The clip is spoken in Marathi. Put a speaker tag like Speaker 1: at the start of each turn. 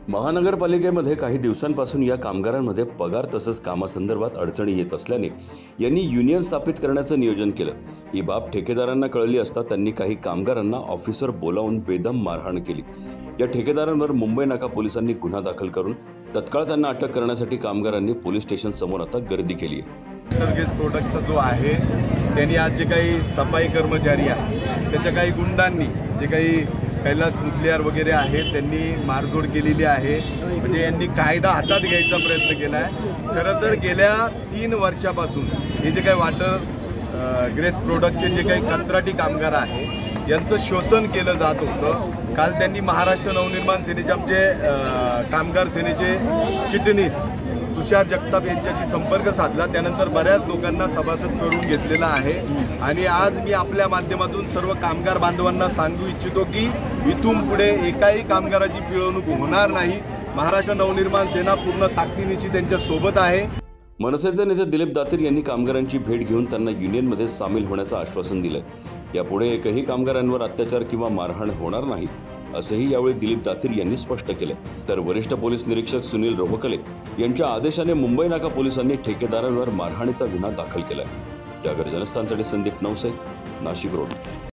Speaker 1: महानगरपालिकेमध्ये काही दिवसांपासून या कामगारांमध्ये पगार तसंच कामासंदर्भात अडचणी येत असल्याने यांनी युनियन स्थापित करण्याचं नियोजन केलं। ही बाब ठेकेदारांना कळली असता त्यांनी काही कामगारांना ऑफिसवर बोलावून बेदम मारहाण केली। या ठेकेदारांवर मुंबई नाका पोलिसांनी गुन्हा दाखल करून तत्काळ त्यांना अटक करण्यासाठी कामगारांनी पोलीस स्टेशन समोर आता गर्दी केली आहे।
Speaker 2: गॅस प्रोडक्टचा जो आहे त्यांनी आज जे काही सफाई कर्मचारी आहे त्याच्या काही गुंडांनी जे काही कैलास मुदलियार वगैरे आहेत त्यांनी मारझोड केलेली आहे। म्हणजे यांनी कायदा हातात घ्यायचा प्रयत्न केला आहे। खरं तर गेल्या 3 वर्षापासून हे जे काही वॉटर ग्रेस प्रोडक्टचे जे काही कंत्राटी कामगार आहेत यांचं शोषण केलं जात होतं। काल त्यांनी महाराष्ट्र नवनिर्माण सेनेचे आमचे कामगार सेनेचे चिटणीस तुषार जगताप यांच्याशी संपर्क साधला, त्यानंतर बऱ्याच लोकांना सभासद करून घेतलेला आहे। आणि आज मी आपल्या माध्यमातून सर्व कामगार बांधवांना सांगू इच्छितो की इथून पुढे एकाही कामगाराची पिळवणूक होणार नाही। महाराष्ट्र नवनिर्माण सेना पूर्ण ताकदीनिशी त्यांच्या सोबत आहे।
Speaker 1: मनसेचे नेते दिलीप दातीर यांनी कामगारांची भेट घेऊन त्यांना युनियनमध्ये सामील होण्याचं आश्वासन दिलंय। यापुढे एकही कामगारांवर अत्याचार किंवा मारहाण होणार नाही असंही यावेळी दिलीप दातीर यांनी स्पष्ट केले। तर वरिष्ठ पोलीस निरीक्षक सुनील रोहकले यांच्या आदेशाने मुंबई नाका पोलिसांनी ठेकेदारांवर मारहाणीचा गुन्हा दाखल केलाय। जागर जनस्थानसाठी संदीप नवसे, नाशिक रोड।